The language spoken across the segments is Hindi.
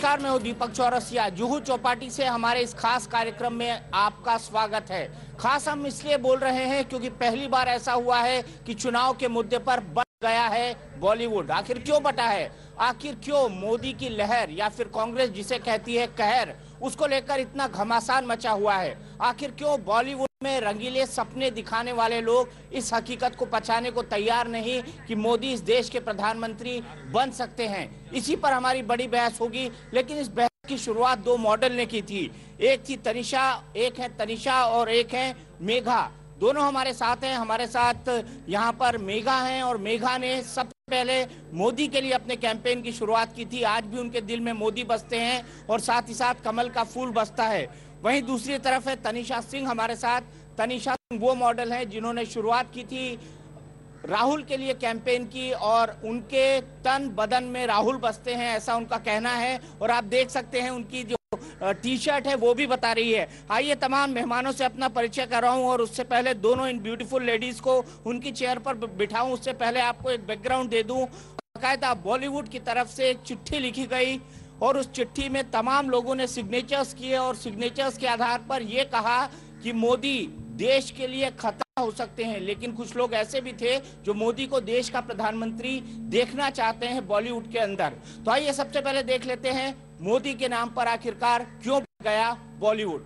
नमस्कार, मैं हूं दीपक चौरसिया। जुहू चौपाटी से हमारे इस खास कार्यक्रम में आपका स्वागत है। खास हम इसलिए बोल रहे हैं क्योंकि पहली बार ऐसा हुआ है कि चुनाव के मुद्दे पर बट गया है बॉलीवुड। आखिर क्यों बटा है? आखिर क्यों मोदी की लहर या फिर कांग्रेस जिसे कहती है कहर, उसको लेकर इतना घमासान मचा हुआ है? आखिर क्यों बॉलीवुड में रंगीले सपने दिखाने वाले लोग इस हकीकत को पछाने को तैयार नहीं कि मोदी इस देश के प्रधानमंत्री बन सकते हैं? इसी पर हमारी बड़ी बहस होगी। लेकिन इस बहस की शुरुआत दो मॉडल ने की थी। एक थी तनिषा, एक है तनिषा और एक है मेघा। दोनों हमारे साथ हैं। हमारे साथ यहाँ पर मेघा हैं और मेघा ने सबसे पहले मोदी के लिए अपने कैंपेन की शुरुआत की थी। आज भी उनके दिल में मोदी बसते हैं और साथ ही साथ कमल का फूल बसता है। वहीं दूसरी तरफ है तनिषा सिंह हमारे साथ। तनिषा सिंह वो मॉडल हैं जिन्होंने शुरुआत की थी राहुल के लिए कैंपेन की और उनके तन बदन में राहुल बसते हैं, ऐसा उनका कहना है। और आप देख सकते हैं उनकी जो टी शर्ट है वो भी बता रही है। आइए तमाम मेहमानों से अपना परिचय कर रहा हूं और उससे पहले दोनों इन ब्यूटीफुल लेडीज को उनकी चेयर पर बिठाऊं उससे पहले आपको एक बैकग्राउंड दे दूं। बाकायदा बॉलीवुड की तरफ से एक चिट्ठी लिखी गई और उस चिट्ठी में तमाम लोगों ने सिग्नेचर्स किए और सिग्नेचर्स के आधार पर यह कहा कि मोदी देश के लिए खतरा हो सकते हैं। लेकिन कुछ लोग ऐसे भी थे जो मोदी को देश का प्रधानमंत्री देखना चाहते हैं बॉलीवुड के अंदर। तो आइए सबसे पहले देख लेते हैं मोदी के नाम पर आखिरकार क्यों बढ़ गया बॉलीवुड।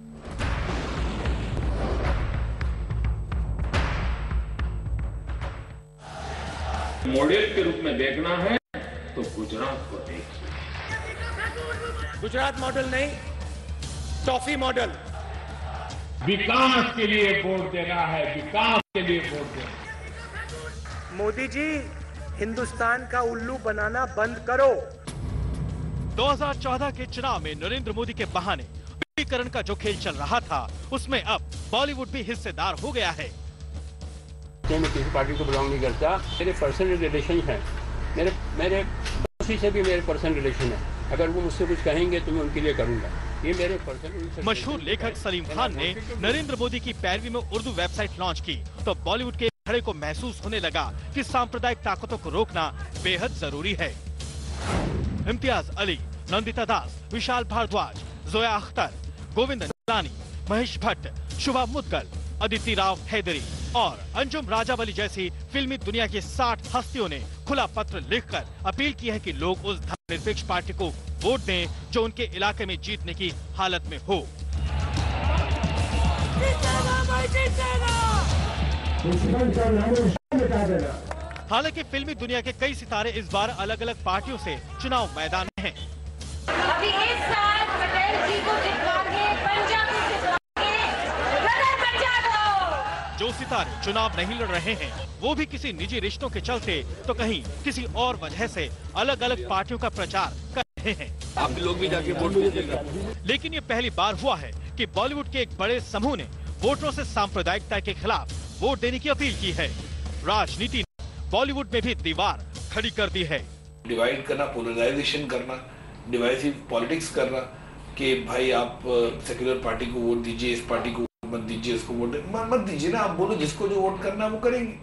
मॉडल के रूप में देखना है तो गुजरात को देखिए। गुजरात मॉडल नहीं, टॉफी मॉडल। विकास के लिए वोट देना है, विकास के लिए वोट देना है। मोदी जी, हिंदुस्तान का उल्लू बनाना बंद करो। 2014 के चुनाव में नरेंद्र मोदी के बहाने विलीनीकरण का जो खेल चल रहा था उसमें अब बॉलीवुड भी हिस्सेदार हो गया है। मैं किसी पार्टी को बिलोंग नहीं करता। मेरे पर्सनल रिलेशन है, मेरे किसी से भी मेरे पर्सनल रिलेशन है। अगर वो मुझसे कुछ कहेंगे तो मैं उनके लिए करूंगा। ये मेरे पर्सनल। मशहूर लेखक सलीम खान ने नरेंद्र मोदी की पैरवी में उर्दू वेबसाइट लॉन्च की तो बॉलीवुड के खड़े को महसूस होने लगा कि सांप्रदायिक ताकतों को रोकना बेहद जरूरी है। इम्तियाज अली, नंदिता दास, विशाल भारद्वाज, जोया अख्तर, गोविंद निगरानी, महेश भट्ट, शुभा मुद्गल, अदिति राव हैदरी और अंजुम राजावली जैसी फिल्मी दुनिया की 60 हस्तियों ने खुला पत्र लिखकर अपील की है कि लोग उस धर्मनिरपेक्ष पार्टी को वोट दें जो उनके इलाके में जीतने की हालत में हो। हालांकि फिल्मी दुनिया के कई सितारे इस बार अलग अलग पार्टियों से चुनाव मैदान में हैं। अभी इस साल पटेल जी को जितवाएंगे, पंजाब को जितवाएंगे, गदर बचा दो। जो सितारे चुनाव नहीं लड़ रहे हैं वो भी किसी निजी रिश्तों के चलते तो कहीं किसी और वजह से अलग अलग पार्टियों का प्रचार कर रहे हैं। आप लोग भी जाके वोट दीजिएगा। लेकिन ये पहली बार हुआ है कि बॉलीवुड के एक बड़े समूह ने वोटरों से सांप्रदायिकता के खिलाफ वोट देने की अपील की है। राजनीति ने बॉलीवुड में भी दीवार खड़ी कर दी है। डिवाइड करना, पोलराइजेशन करना, डिवाइसिव पॉलिटिक्स करना कि भाई आप सेक्युलर पार्टी को वोट दीजिए, इस पार्टी को मत दीजिए, इसको वोट मत दीजिए ना। आप बोलो जिसको जो वोट करना है वो करेंगे।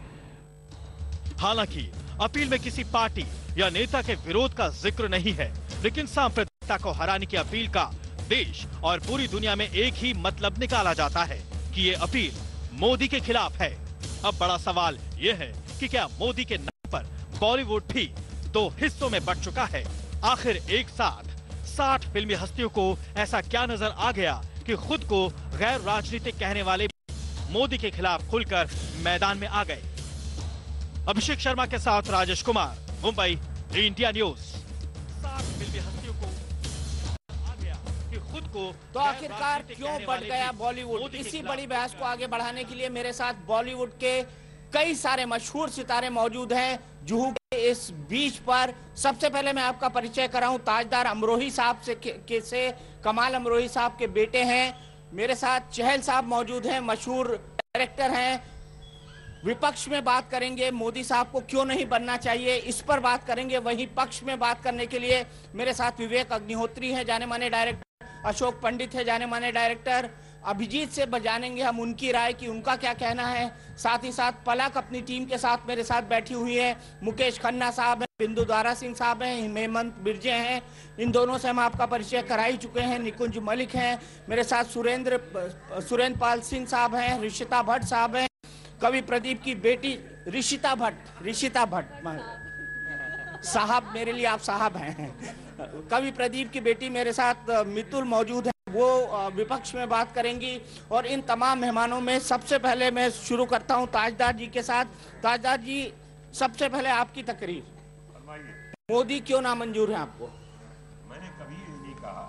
हालांकि अपील में किसी पार्टी या नेता के विरोध का जिक्र नहीं है, लेकिन सांप्रदायिकता को हराने की अपील का देश और पूरी दुनिया में एक ही मतलब निकाला जाता है कि ये अपील मोदी के खिलाफ है। अब बड़ा सवाल ये है कि क्या मोदी के नाम पर बॉलीवुड भी दो हिस्सों में बंट चुका है? आखिर एक साथ 60 फिल्मी हस्तियों को ऐसा क्या नजर आ गया कि खुद को गैर राजनीतिक कहने वाले मोदी के खिलाफ खुलकर मैदान में आ गए? अभिषेक शर्मा के साथ राजेश कुमार, मुंबई, इंडिया न्यूज। 60 फिल्मी हस्तियों को आ गया कि खुद को तो आखिरकार क्यों बढ़ गया बॉलीवुड? इसी बड़ी बहस को आगे बढ़ाने के लिए मेरे साथ बॉलीवुड के कई सारे मशहूर सितारे मौजूद हैं जुहू के इस बीच पर। सबसे पहले मैं आपका परिचय कराऊं ताजदार अमरोही साहब से कमाल अमरोही साहब के बेटे हैं। मेरे साथ चहल साहब मौजूद हैं, मशहूर डायरेक्टर हैं। विपक्ष में बात करेंगे मोदी साहब को क्यों नहीं बनना चाहिए, इस पर बात करेंगे। वहीं पक्ष में बात करने के लिए मेरे साथ विवेक अग्निहोत्री हैं, जाने माने डायरेक्टर, अशोक पंडित है, जाने माने डायरेक्टर, अभिजीत से जानेंगे हम उनकी राय कि उनका क्या कहना है। साथ ही साथ पलक अपनी टीम के साथ मेरे साथ बैठी हुई है। मुकेश खन्ना साहब हैं, बिंदु द्वारा सिंह साहब हैं, हेमंत बिरजे हैं, इन दोनों से हम आपका परिचय करा ही चुके हैं। निकुंज मलिक हैं, मेरे साथ सुरेंद्र पाल सिंह साहब हैं, ऋषिता भट्ट साहब हैं, कवि प्रदीप की बेटी ऋषिता भट्ट साहब, मेरे लिए आप साहब हैं। कवि प्रदीप की बेटी मेरे साथ मितुल मौजूद है, वो विपक्ष में बात करेंगी। और इन तमाम मेहमानों में सबसे पहले मैं शुरू करता हूं ताजदार जी के साथ। ताजदार जी, सबसे पहले आपकी तकरीर। मोदी क्यों नामंजूर है आपको? मैंने कभी ये नहीं कहा।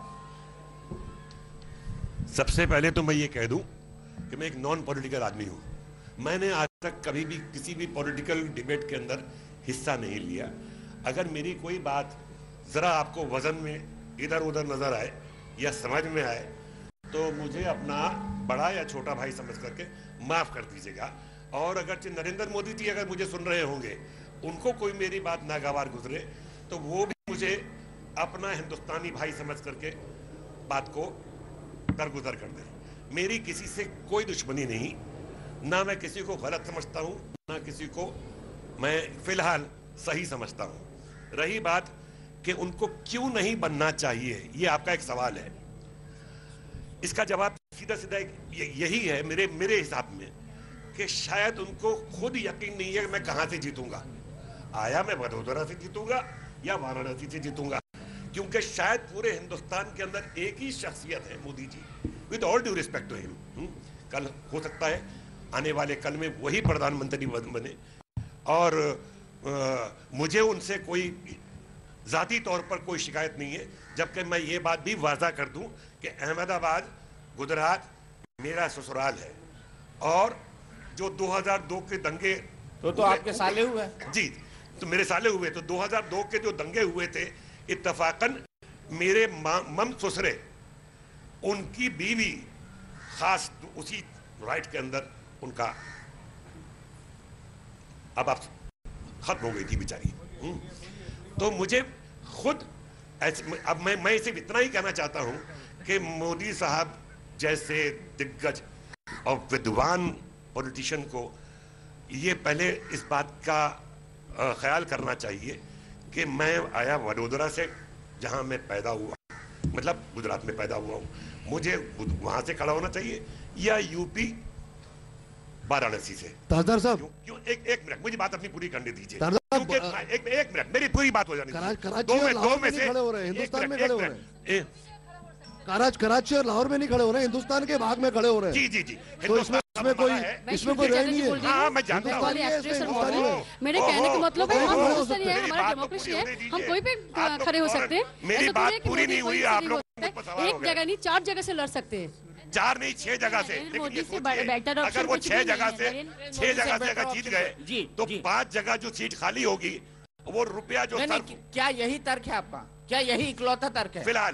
सबसे पहले तो मैं ये कह दूं कि मैं एक नॉन पॉलिटिकल आदमी हूं। मैंने आज तक कभी भी किसी भी पॉलिटिकल डिबेट के अंदर हिस्सा नहीं लिया। अगर मेरी कोई बात जरा आपको वजन में इधर उधर नजर आए या समझ में आए तो मुझे अपना बड़ा या छोटा भाई समझ करके माफ कर दीजिएगा। और अगर नरेंद्र मोदी जी अगर मुझे सुन रहे होंगे, उनको कोई मेरी बात नागवार गुजरे तो वो भी मुझे अपना हिंदुस्तानी भाई समझ करके बात को दरगुजर कर दे। मेरी किसी से कोई दुश्मनी नहीं, ना मैं किसी को गलत समझता हूं, ना किसी को मैं फिलहाल सही समझता हूं। रही बात कि उनको क्यों नहीं बनना चाहिए, ये आपका एक सवाल है। इसका जवाब सीधा सीधा यही है मेरे हिसाब में कि शायद उनको खुद यकीन नहीं है कि मैं कहां से जीतूंगा। आया मैं वडोदरा से जीतूंगा या वाराणसी से जीतूंगा, क्योंकि शायद पूरे हिंदुस्तान के अंदर एक ही शख्सियत है Modi ji, with all due respect to him. कल हो सकता है आने वाले कल में वही प्रधानमंत्री बने और मुझे उनसे कोई जाती तौर पर कोई शिकायत नहीं है। जबकि मैं ये बात भी वादा कर दूं कि अहमदाबाद गुजरात मेरा ससुराल है और जो 2002 के दंगे तो आपके साले हुए जी, तो मेरे साले हुए। तो 2002 के जो दंगे हुए थे, इत्तफाकन मेरे मम ससुरे उनकी बीवी खास उसी राइट के अंदर उनका अब खत्म हो गई थी बेचारी। तो मुझे खुद अब मैं सिर्फ इतना ही कहना चाहता हूं कि मोदी साहब जैसे दिग्गज और विद्वान पॉलिटिशियन को ये पहले इस बात का ख्याल करना चाहिए कि मैं आया वडोदरा से, जहां मैं पैदा हुआ, मतलब गुजरात में पैदा हुआ हूं, मुझे वहां से खड़ा होना चाहिए या यूपी वाराणसी से। ताजदार साहब, क्यों एक मिनट मुझे बात अपनी पूरी करने दीजिए। एक मिनट मेरी पूरी बात हो जानी चाहिए। दो में से खड़े हो रहे हैं, हिंदुस्तान में खड़े हो रहे हैं। कराची और लाहौर में नहीं खड़े हो रहे हैं, हिंदुस्तान के भाग में खड़े हो रहे हैं। जी तो इसमें कोई रह नहीं है। हाँ, मैं जानता हूँ। मेरे कहने का मतलब है हम हिंदुस्तानी है, हमारा डेमोक्रेसी है, हम कोई भी खड़े हो सकते हैं। मेरी बात पूरी नहीं हुई, आप लोग एक जगह नहीं 4 जगह से लड़ सकते हैं। 4 नहीं 6 जगह से। अगर वो 6 जगह से अगर जीत गए तो 5 जगह जो सीट खाली होगी वो रुपया जो क्या यही तर्क है आपका? क्या यही इकलौता तर्क है? फिलहाल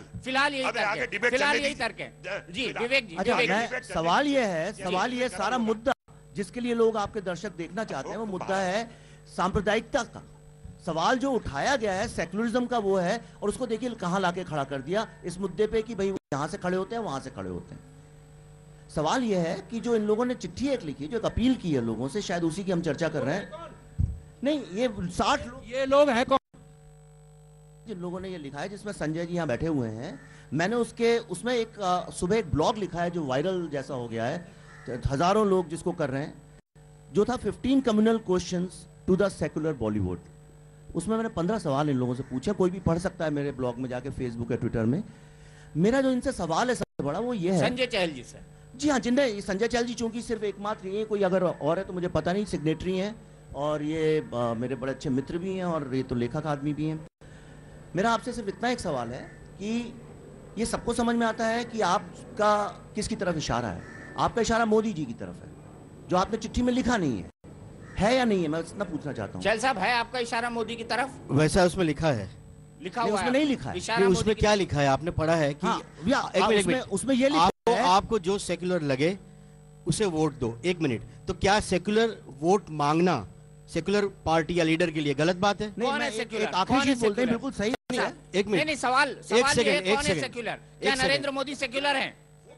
यही तर्क है। जी विवेक जी। अच्छा, सवाल ये सारा मुद्दा जिसके लिए लोग आपके दर्शक देखना चाहते हैं वो मुद्दा है सांप्रदायिकता का। सवाल जो उठाया गया है सेकुलरिज्म का वो है, और उसको देखिए कहां लाके खड़ा कर दिया इस मुद्दे पे कि भाई यहां से खड़े होते हैं वहां से खड़े होते हैं। सवाल यह है कि जो इन लोगों ने चिट्ठी एक लिखी, जो एक अपील की है लोगों से, शायद उसी की हम चर्चा कर रहे हैं। नहीं, ये 60 लोग हैं कौन जिन लोगों ने ये लिखा है, जिसमें संजय जी यहाँ बैठे हुए हैं। मैंने उसमें एक सुबह एक ब्लॉग लिखा है जो वायरल जैसा हो गया है, हजारों लोग जिसको कर रहे हैं, जो था 15 communal questions to the secular Bollywood. उसमें मैंने 15 सवाल इन लोगों से पूछे, कोई भी पढ़ सकता है मेरे ब्लॉग में जाके, फेसबुक या ट्विटर में। मेरा जो इनसे सवाल है सबसे बड़ा वो ये है, संजय चहल जी से। जी हाँ, जिन्हें संजय चहल जी चूंकि सिर्फ एकमात्र ये, कोई अगर और है तो मुझे पता नहीं, सिग्नेटरी हैं और ये मेरे बड़े अच्छे मित्र भी हैं और ये तो लेखक आदमी भी हैं। मेरा आपसे सिर्फ इतना एक सवाल है कि ये सबको समझ में आता है कि आपका किसकी तरफ इशारा है। आपका इशारा मोदी जी की तरफ है, जो आपने चिट्ठी में लिखा नहीं है या नहीं है, मैं इतना पूछना चाहता हूँ। चहल साहब, है आपका इशारा मोदी की तरफ? वैसा उसमें लिखा है, लिखा हुआ उसमें नहीं लिखा है। उसमें क्या लिखा है आपने पढ़ा है कि उसमें ये लिखा है आपको जो सेक्युलर लगे उसे वोट दो। 1 मिनट, तो क्या सेक्युलर वोट मांगना सेक्युलर पार्टी या लीडर के लिए गलत बात है? कौन है सेक्युलर? आखिरी चीज बोलते हैं, बिल्कुल सही है। 1 मिनट, नहीं, सवाल एक सेकंड। सेक्युलर क्या नरेंद्र मोदी सेक्युलर हैं?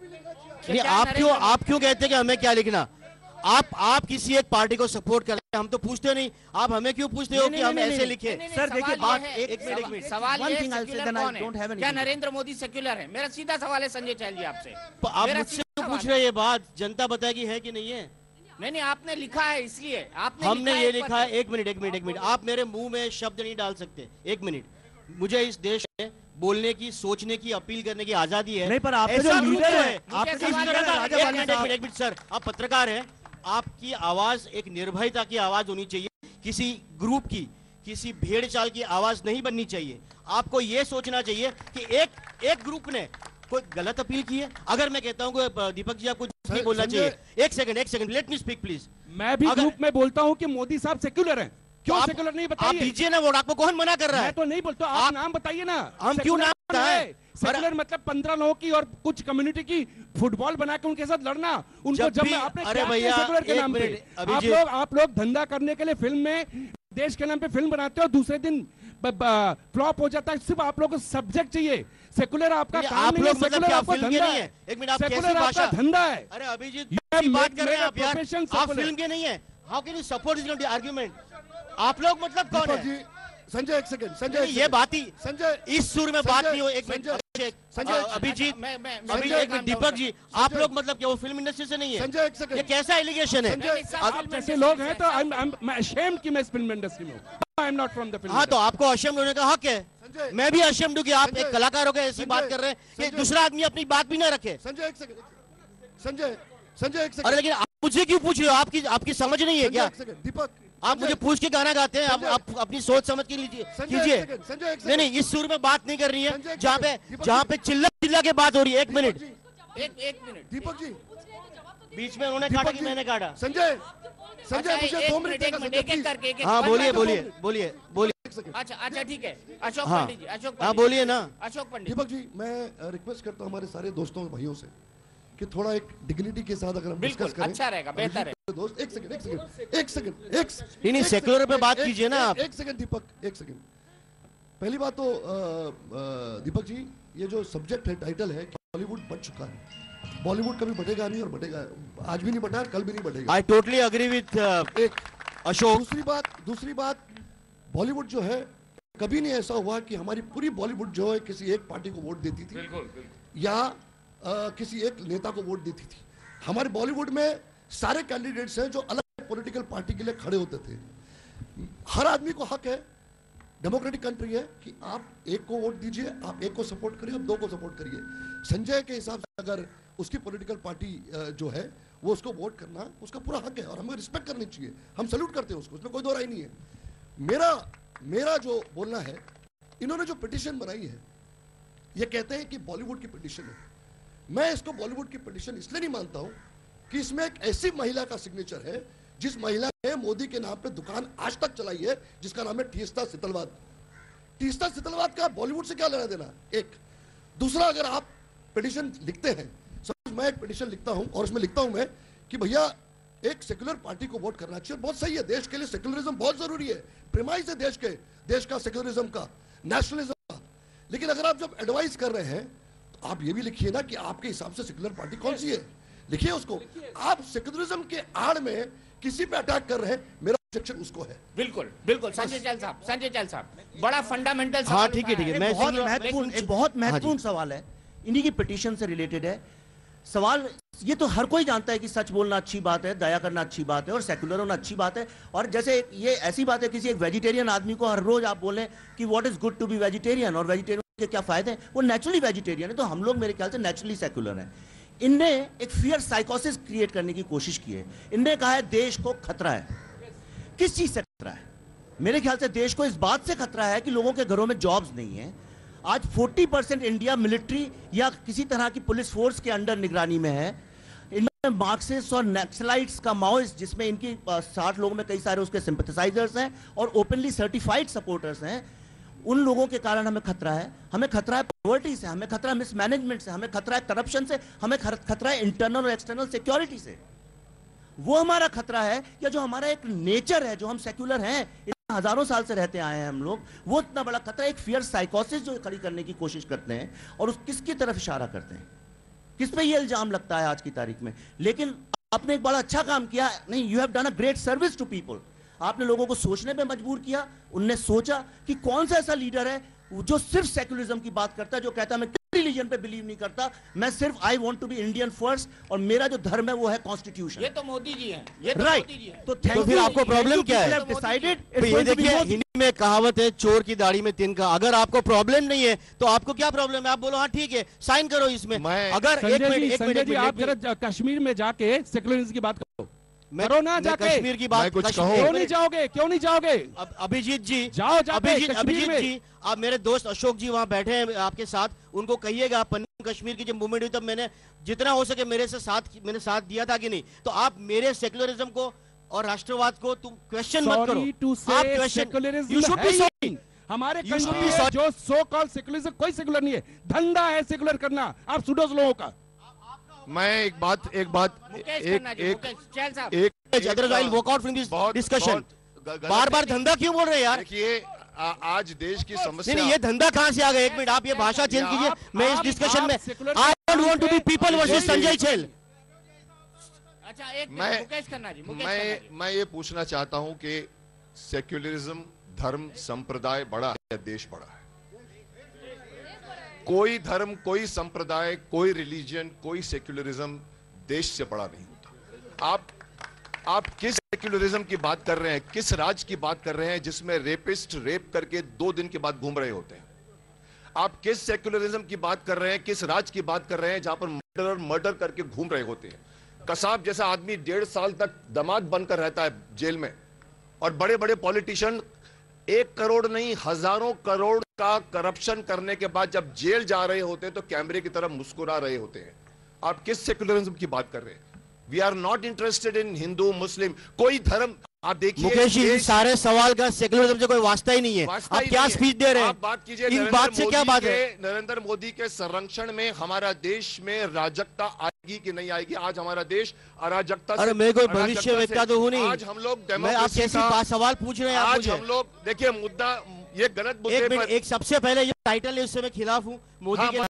नहीं, आप क्यों कहते हैं कि हमें क्या लिखना? आप किसी एक पार्टी को सपोर्ट कर रहे हैं, हम तो पूछते नहीं, आप हमें क्यों पूछते हो कि हम ऐसे लिखे? सर देखिए बात एक मिनट सवाल ये है, सेक्युलर कौन है? क्या नरेंद्र मोदी सेक्युलर है? मेरा सीधा सवाल है संजय चैल जी आपसे। आप मुझसे क्यों पूछ रहे हैं ये बात? जनता बताएगी है कि नहीं है? नहीं, आपने लिखा है इसलिए आपने हमने ये लिखा है। एक मिनट, आप मेरे मुंह में शब्द नहीं डाल सकते। एक मिनट, मुझे इस देश में बोलने की, सोचने की, अपील करने की आजादी है। नहीं, पर आपके जो लीडर है, एक मिनट सर, आप पत्रकार हैं, आपकी आवाज एक निर्भयता की आवाज होनी चाहिए, किसी ग्रुप की, किसी भेड़ चाल की आवाज नहीं बननी चाहिए। आपको यह सोचना चाहिए कि एक ग्रुप ने कोई गलत अपील की है। अगर मैं कहता हूँ दीपक जी आपको नहीं बोलना चाहिए, एक second, let me speak please. मैं भी ग्रुप में बोलता हूँ कि मोदी साहब सेक्युलर हैं। क्यों सेक्युलर नहीं बताइए? आप दीजिए ना वोट, आपको कौन मना कर रहा है? मैं तो नहीं बोलता, आप नाम बताइए ना। हम क्यों नाम बताएं? सेक्युलर मतलब 15 लोगों की और कुछ कम्युनिटी की फुटबॉल बना के उनके साथ लड़ना, उनको जब मैं आपने अरे भैया सेक्युलर के नाम पे आप लोग धंधा करने के लिए फिल्म में देश के नाम पे फिल्म बनाते हो, दूसरे दिन फ्लॉप हो जाता है। सिर्फ आप लोगों को सब्जेक्ट चाहिए। सेक्युलर आपका काम नहीं है, सेक्युलर आपका धंधा है। एक मिनट, आप सेक्युलर आपका धंधा है। अरे अभिजीत की बात कर रहे हैं आप यार, आप फिल्म के नहीं है। How can you support this argument? आप लोग मतलब कौन है? संजय एक सेकंड, संजय ये बात ही संजय इस सुर में बात नहीं हो। एक मिनट संजय, अभिजीत, अभी एक मिनट दीपक जी, आप लोग मतलब क्या वो फिल्म इंडस्ट्री से नहीं है? संजय एक सेकंड, ये कैसा एलिगेशन है? आप जैसे लोग हैं तो I'm ashamed कि मैं इस फिल्म इंडस्ट्री में हूँ। I'm not from the film. हाँ, तो आपको अशेम्ड होने का हक है। मैं भी अशेम्ड हूँ कि आप एक कलाकार हो गए ऐसी बात कर रहे हैं कि दूसरा आदमी अपनी बात भी ना रखे। संजय एक सेकंड, संजय एक सेकंड। अरे लेकिन आप मुझे क्यों पूछ रहे हो? आपकी समझ नहीं है क्या? दीपक, आप मुझे पूछ के गाना गाते हैं, आप अपनी सोच समझ के कीजिए। नहीं, इस सुर में बात नहीं कर रही है जहाँ पे चिल्ला के बात हो रही है। एक मिनट, दीपक जी बीच में उन्होंने काटा कि मैंने काटा? संजय मुझे 2 मिनट करके। हाँ बोलिए। अच्छा ठीक है, अशोक पंडित जी, हाँ बोलिए ना। अशोक पंडित। दीपक जी, मैं रिक्वेस्ट करता हूँ हमारे सारे दोस्तों भाइयों से कि थोड़ा एक डिग्निटी के साथ अगर हम डिस्कस करें अच्छा रहेगा, बेहतर है। दोस्त एक सेकंड नहीं सेक्युलर पे बात कीजिए ना आप। एक सेकंड दीपक, एक सेकंड। पहली बात तो दीपक जी, ये जो सब्जेक्ट है, टाइटल है, बॉलीवुड बन चुका है। बॉलीवुड कभी बढ़ेगा नहीं और बढ़ेगा, आज भी नहीं बढ़ा, कल भी नहीं बढ़ेगा। I totally agree with Ashok. दूसरी बात, बॉलीवुड जो है, कभी नहीं ऐसा हुआ कि हमारी पूरी बॉलीवुड जो है किसी एक पार्टी को वोट देती थी या किसी एक नेता को वोट देती थी। हमारे बॉलीवुड में सारे कैंडिडेट्स हैं जो अलग पॉलिटिकल पार्टी के लिए खड़े होते थे। हर आदमी को हक है, डेमोक्रेटिक कंट्री है, कि आप एक को वोट दीजिए, आप एक को सपोर्ट करिए, आप 2 को सपोर्ट करिए। संजय के हिसाब से अगर उसकी पॉलिटिकल पार्टी जो है वो उसको वोट करना, उसका पूरा हक है और हमें रिस्पेक्ट करनी चाहिए। हम सैल्यूट करते हैं उसको, उसमें कोई दो राय नहीं है। मेरा जो बोलना है, इन्होंने जो पिटीशन बनाई है, ये कहते हैं कि बॉलीवुड की पिटीशन है। मैं इसको बॉलीवुड की पिटीशन इसलिए नहीं मानता हूं कि इसमें एक ऐसी महिला का सिग्नेचर है जिस महिला ने मोदी के नाम पे दुकान आज तक चलाई है, जिसका नाम है टीस्ता सितलवाद का बॉलीवुड से क्या लेना देना? एक दूसरा, अगर आप पिटीशन लिखते हैं, सपोज मैं एक पिटीशन लिखता हूं और उसमें लिखता हूं मैं कि भैया एक सेक्युलर पार्टी को वोट करना चाहिए, बहुत सही है, देश के लिए सेक्युलरिज्म बहुत जरूरी है, प्रेमाइज है देश का सेक्युलरिज्म का, नेशनलिज्म का। लेकिन अगर आप जब एडवाइस कर रहे हैं तो आप ये भी लिखिए ना कि आपके हिसाब से सेक्युलर पार्टी कौन सी है, लिखिए उसको। आप सेक्युलरिज्म के आड़ में किसी पे अटैक कर रहे हैं, मेरा ऑब्जेक्शन उसको है। बिल्कुल संजय चैल साहब बड़ा फंडामेंटल सवाल। हाँ ठीक है, मैं बहुत महत्वपूर्ण सवाल है, इन्हीं की पिटीशन से रिलेटेड है सवाल। ये तो हर कोई जानता है कि सच बोलना अच्छी बात है, दया करना अच्छी बात है और सेक्युलर होना अच्छी बात है। और जैसे ये ऐसी बात है, किसी एक वेजिटेरियन आदमी को हर रोज आप बोलें कि what is good to be vegetarian और वेजिटेरियन के क्या फायदे हैं, वो नेचुरली वेजिटेरियन है, तो हम लोग मेरे ख्याल से नेचुरली सेक्युलर हैं। इनने एक फियर साइकोसिस क्रिएट करने की कोशिश की है। इनने कहा है देश को खतरा है। किस चीज से खतरा है? मेरे ख्याल से देश को इस बात से खतरा है कि लोगों के घरों में जॉब्स नहीं है। आज 40% इंडिया मिलिट्री या किसी तरह की पुलिस फोर्स के अंडर निगरानी में है। इनमें मार्क्सिस्ट और नक्सलाइट्स का माओइस्ट, जिसमें इनकी 60 लोगों में कई सारे उसके सिंपैथाइजर्स हैं और ओपनली सर्टिफाइड सपोर्टर्स हैं। उन लोगों के कारण हमें खतरा है। हमें खतरा है पॉवर्टी से, हमें खतरा है मिसमैनेजमेंट से, हमें खतरा है करप्शन से, हमें खतरा है इंटरनल और एक्सटर्नल सिक्योरिटी से। वो हमारा खतरा है, या जो हमारा एक नेचर है, जो हम सेक्युलर हैं, हजारों साल से रहते आए हैं हम लोग, वो इतना बड़ा खतरा है। एक फियर साइकोसिस जो खड़ी करने की कोशिश करते हैं और उस किसकी तरफ इशारा करते हैं? किस पे ये इल्जाम लगता है आज की तारीख में? लेकिन आपने एक बड़ा अच्छा काम किया, नहीं, you have done a great service to people. आपने लोगों को सोचने पे मजबूर किया। उनने सोचा कि कौन सा ऐसा लीडर है जो सिर्फ सेक्युलरिज्म की बात करता है, जो कहता है मैं किसी रिलीजन पे बिलीव नहीं करता, मैं सिर्फ I want to be Indian first, और मेरा जो धर्म है वो है कॉन्स्टिट्यूशन। ये तो मोदी जी हैं, ये तो राइट। मोदी जी हैं। तो फिर आपको प्रॉब्लम क्या है? ये देखिए, हिंदी में कहावत है, चोर की दाढ़ी में तिनका। अगर आपको प्रॉब्लम नहीं है तो आपको क्या प्रॉब्लम है? आप बोलो हाँ ठीक है, साइन करो इसमें। अगर एक मिनट आप जरा कश्मीर में जाके सेक्युलरिज्म की बात करो, करो ना जाके। कश्मीर की बात क्यों नहीं जाओगे? क्यों नहीं जाओगे? अभिजीत जी जाओ, अभिजीत जी, आप मेरे दोस्त अशोक जी वहां बैठे हैं आपके साथ, उनको कहिएगा कश्मीर की जब मूवमेंट हुई तब मैंने जितना हो सके मैंने साथ दिया था कि नहीं? तो आप मेरे सेक्युलरिज्म को और राष्ट्रवाद को तुम क्वेश्चन मत करो। आप क्वेश्चन, हमारे कंट्री जो सो कॉल्ड सेक्युलरिज्म, कोई सेक्युलर नहीं है, धंधा है सेक्युलर करना आप सुडोज लोगों का। मैं एक बात डिस्कशन, बार बार धंधा क्यों बोल रहे हैं यार? देखिए, आज देश की समस्या नहीं, ये धंधा कहाँ से आ गया? एक मिनट, आप ये भाषा चेंज कीजिए। मैं इस डिस्कशन में I don't want to be people versus Sanjay Chhel. अच्छा, एक मुकेश खन्ना जी, मैं ये पूछना चाहता हूं कि सेक्युलरिज्म धर्म संप्रदाय बड़ा है या देश बड़ा है? कोई धर्म, कोई संप्रदाय, कोई रिलीजन, कोई सेक्युलरिज्म देश से बड़ा नहीं होता। आप किस सेक्युलरिज्म की बात कर रहे हैं? किस राज की बात कर रहे हैं जिसमें रेपिस्ट रेप करके 2 दिन के बाद घूम रहे होते हैं? आप किस सेक्युलरिज्म की बात कर रहे हैं? किस राज की बात कर रहे हैं जहां पर मर्डर करके घूम रहे होते हैं? कसाब जैसा आदमी 1.5 साल तक दामाद बनकर रहता है जेल में, और बड़े बड़े पॉलिटिशियन 1 करोड़ नहीं हजारों करोड़ का करप्शन करने के बाद जब जेल जा रहे होते हैं तो कैमरे की तरफ मुस्कुरा रहे होते हैं। आप किस सेक्युलरिज्म की बात कर रहे हैं? We are not interested in Hindu Muslim, कोई धर्म। आप देखिए मुकेश जी, सारे सवाल का सेक्युलरिज्म से कोई वास्ता ही नहीं है। आप क्या स्पीच दे रहे हैं? आप बात कीजिए, इस बात से क्या बात है? नरेंद्र मोदी के संरक्षण में हमारा देश में राजकता आएगी कि नहीं आएगी? आज हमारा देश अराजकता से, अरे मैं कोई भविष्यवेत्ता तो हूं नहीं। आज हम लोग आप कैसे सवाल पूछ रहे हैं? आज हम लोग देखिए, मुद्दा ये गलत मुद्दे पर एक सबसे पहले ये टाइटल है, उससे मैं खिलाफ हूँ मोदी के